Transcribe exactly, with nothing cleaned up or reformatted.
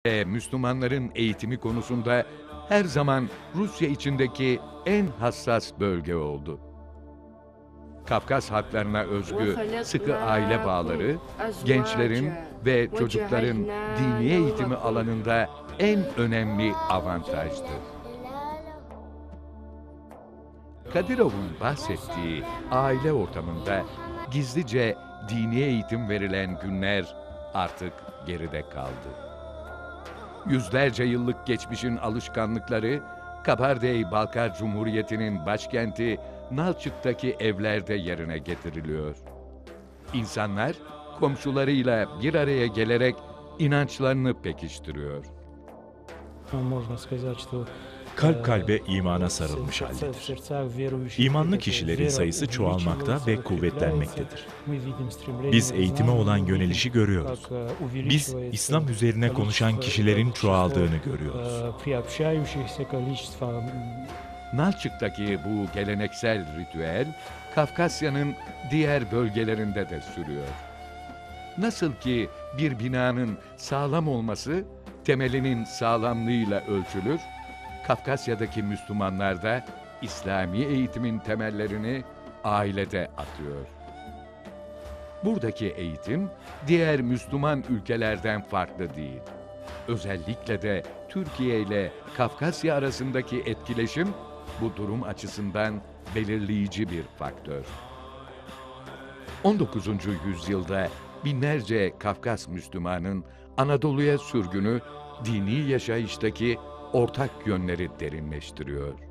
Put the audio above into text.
ve Müslümanların eğitimi konusunda her zaman Rusya içindeki en hassas bölge oldu. Kafkas halklarına özgü sıkı aile bağları, gençlerin ve çocukların dini eğitimi alanında en önemli avantajdı. Kadirov'un bahsettiği aile ortamında gizlice dini eğitim verilen günler artık geride kaldı. Yüzlerce yıllık geçmişin alışkanlıkları, Kabardey-Balkar Cumhuriyeti'nin başkenti Nalçık'taki evlerde yerine getiriliyor. İnsanlar komşularıyla bir araya gelerek inançlarını pekiştiriyor. Kalp kalbe imana sarılmış haldedir. İmanlı kişilerin sayısı çoğalmakta ve kuvvetlenmektedir. Biz eğitime olan yönelişi görüyoruz. Biz İslam üzerine konuşan kişilerin çoğaldığını görüyoruz. Nalçık'taki bu geleneksel ritüel, Kafkasya'nın diğer bölgelerinde de sürüyor. Nasıl ki bir binanın sağlam olması, temelinin sağlamlığıyla ölçülür, Kafkasya'daki Müslümanlar da İslami eğitimin temellerini ailede atıyor. Buradaki eğitim, diğer Müslüman ülkelerden farklı değil. Özellikle de Türkiye ile Kafkasya arasındaki etkileşim, bu durum açısından belirleyici bir faktör. on dokuzuncu yüzyılda binlerce Kafkas Müslümanın Anadolu'ya sürgünü, dini yaşayıştaki ortak yönleri derinleştiriyor.